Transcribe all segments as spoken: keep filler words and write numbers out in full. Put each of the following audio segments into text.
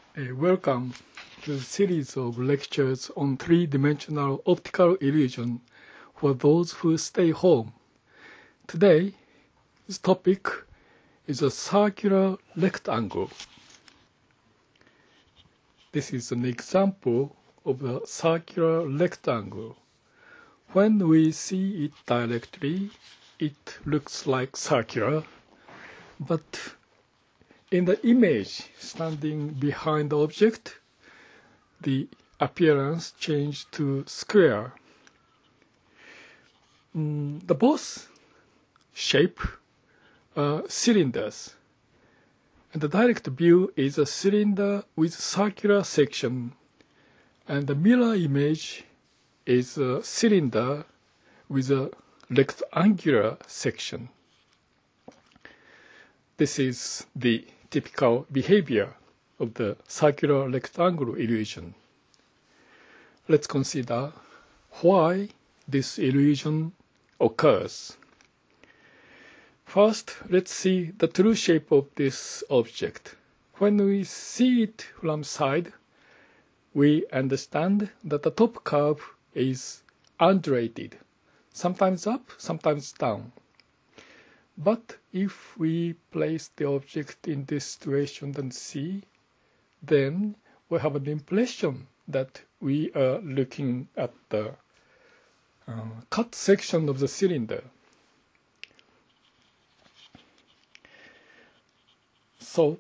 Uh, welcome to the series of lectures on three-dimensional optical illusion for those who stay home. Today, this topic is a circular rectangle. This is an example of a circular rectangle. When we see it directly, it looks like circular, but in the image standing behind the object, the appearance changed to square. Mm, the both shape are cylinders, and the direct view is a cylinder with circular section, and the mirror image is a cylinder with a rectangular section. This is the typical behavior of the circular rectangle illusion. Let's consider why this illusion occurs. First, let's see the true shape of this object. When we see it from side, we understand that the top curve is undulated, sometimes up, sometimes down. But if we place the object in this situation and see, then we have an impression that we are looking at the uh, cut section of the cylinder. So,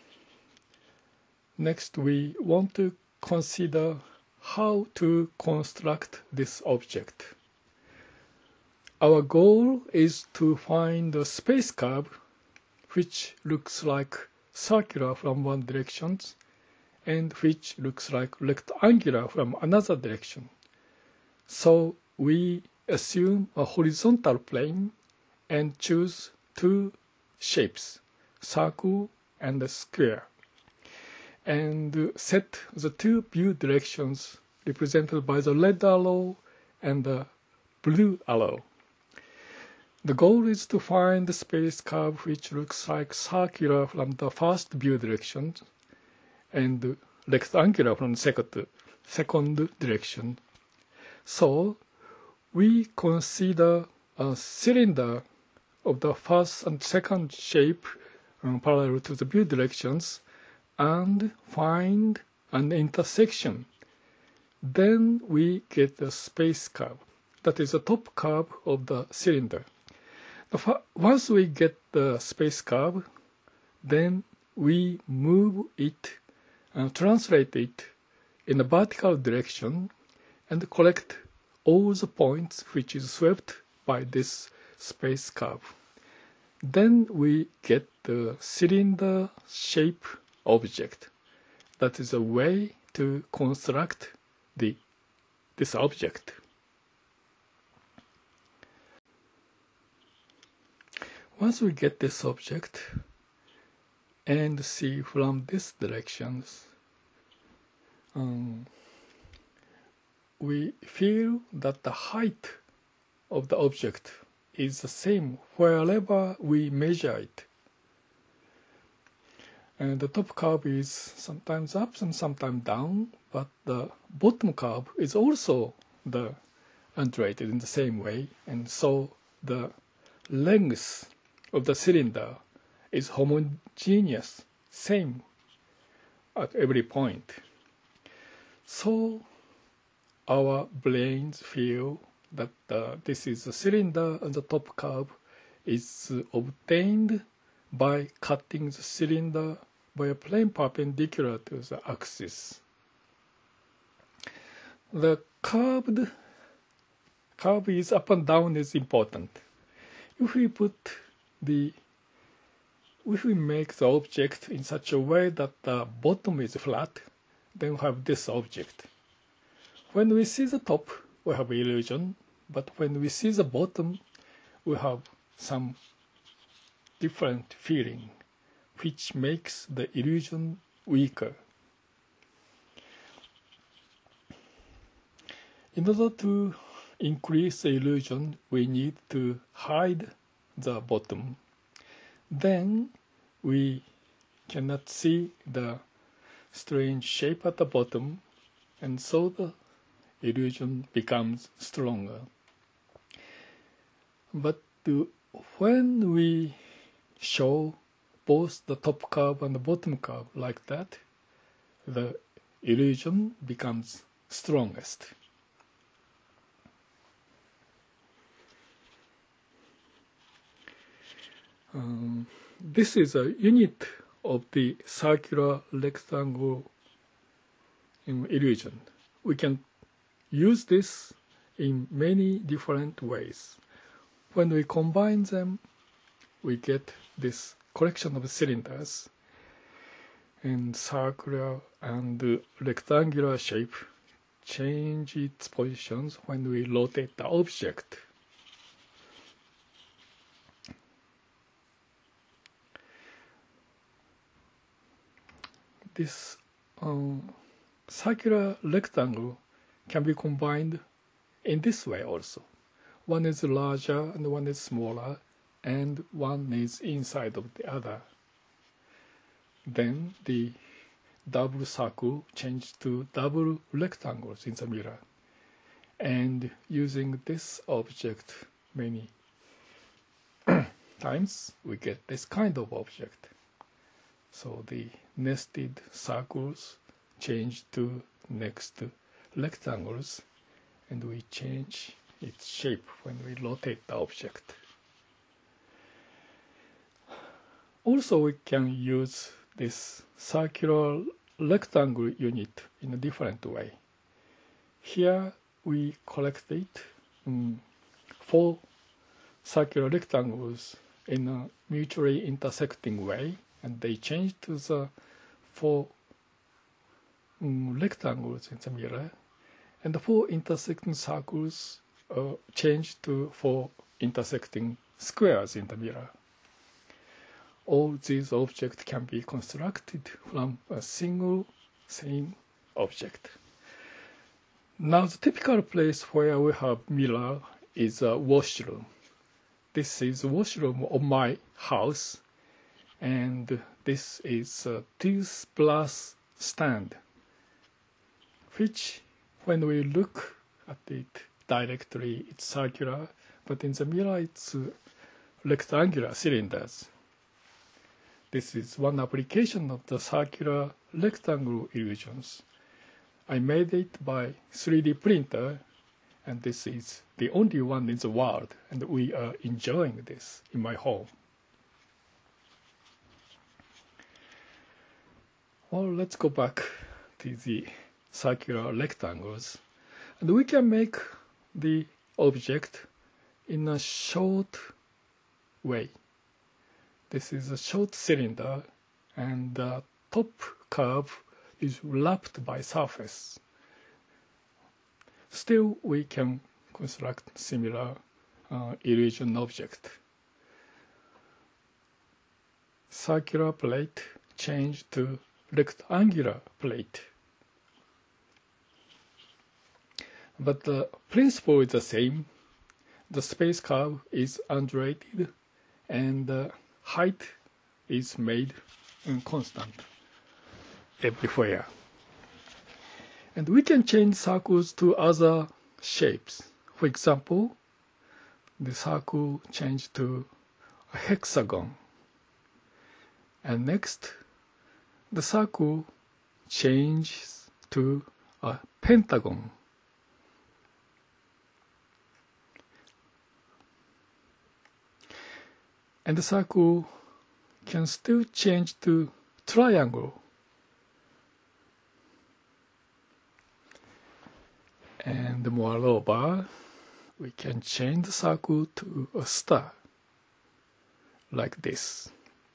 next we want to consider how to construct this object. Our goal is to find a space curve which looks like circular from one direction and which looks like rectangular from another direction. So we assume a horizontal plane and choose two shapes, circle and a square, and set the two view directions represented by the red arrow and the blue arrow. The goal is to find the space curve which looks like circular from the first view direction and rectangular from the second, second direction. So we consider a cylinder of the first and second shape um, parallel to the view directions and find an intersection. Then we get the space curve, that is the top curve of the cylinder. Once we get the space curve, then we move it and translate it in a vertical direction and collect all the points which is swept by this space curve. Then we get the cylinder shape object. That is a way to construct the, this object. Once we get this object and see from this directions, um, we feel that the height of the object is the same wherever we measure it. And the top curve is sometimes up and sometimes down, but the bottom curve is also the undulated in the same way, and so the length of the cylinder is homogeneous, same at every point. So our brains feel that uh, this is a cylinder and the top curve is obtained by cutting the cylinder by a plane perpendicular to the axis. The curved curve is up and down is important. If we put the if we make the object in such a way that the bottom is flat, then we have this object. When we see the top, we have illusion, but when we see the bottom, we have some different feeling, which makes the illusion weaker. In order to increase the illusion, we need to hide the bottom. Then we cannot see the strange shape at the bottom, and so the illusion becomes stronger. But when we show both the top curve and the bottom curve like that, the illusion becomes strongest. Um, this is a unit of the circular rectangle illusion. We can use this in many different ways. When we combine them, we get this collection of cylinders in circular and rectangular shape change its positions when we rotate the object. This um, circular rectangle can be combined in this way also. One is larger and one is smaller, and one is inside of the other. Then the double circle changes to double rectangles in the mirror. And using this object many times, we get this kind of object. So the nested circles change to next rectangles, and we change its shape when we rotate the object. Also, we can use this circular rectangle unit in a different way. Here we collected um, four circular rectangles in a mutually intersecting way, and they change to the four um, rectangles in the mirror, and the four intersecting circles uh, change to four intersecting squares in the mirror. All these objects can be constructed from a single same object. Now the typical place where we have mirror is a washroom. This is the washroom of my house, and this is a toothbrush stand, which when we look at it directly it's circular, but in the mirror it's rectangular cylinders. This is one application of the circular rectangle illusions. I made it by three D printer, and this is the only one in the world, and we are enjoying this in my home. Well, let's go back to the circular rectangles, and we can make the object in a short way. This is a short cylinder, and the top curve is wrapped by surface. Still, we can construct similar uh, illusion object. Circular plate change to rectangular plate. But the principle is the same. The space curve is undulated, and the height is made constant everywhere. And we can change circles to other shapes. For example, the circle changed to a hexagon. And next, the circle changes to a pentagon. And the circle can still change to triangle. And moreover, we can change the circle to a star, like this.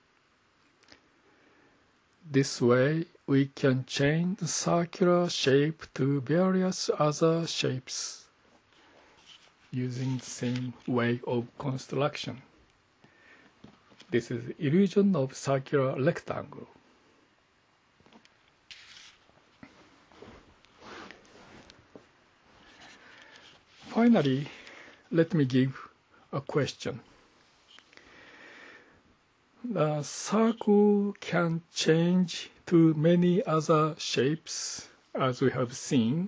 This way, we can change the circular shape to various other shapes using the same way of construction. This is the illusion of circular rectangle. Finally, let me give a question. the circle can change to many other shapes, as we have seen.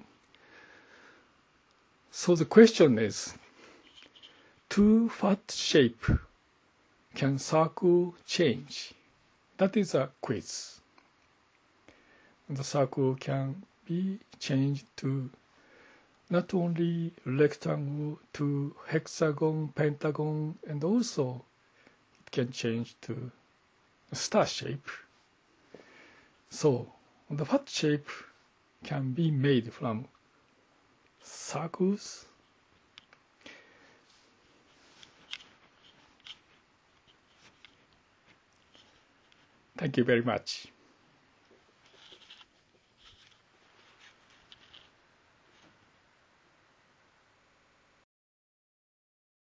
So the question is, to what shape can circle change? That is a quiz. The circle can be changed to not only rectangle to hexagon, pentagon, and also it can change to a star shape. So, the what shape can be made from circles? Thank you very much.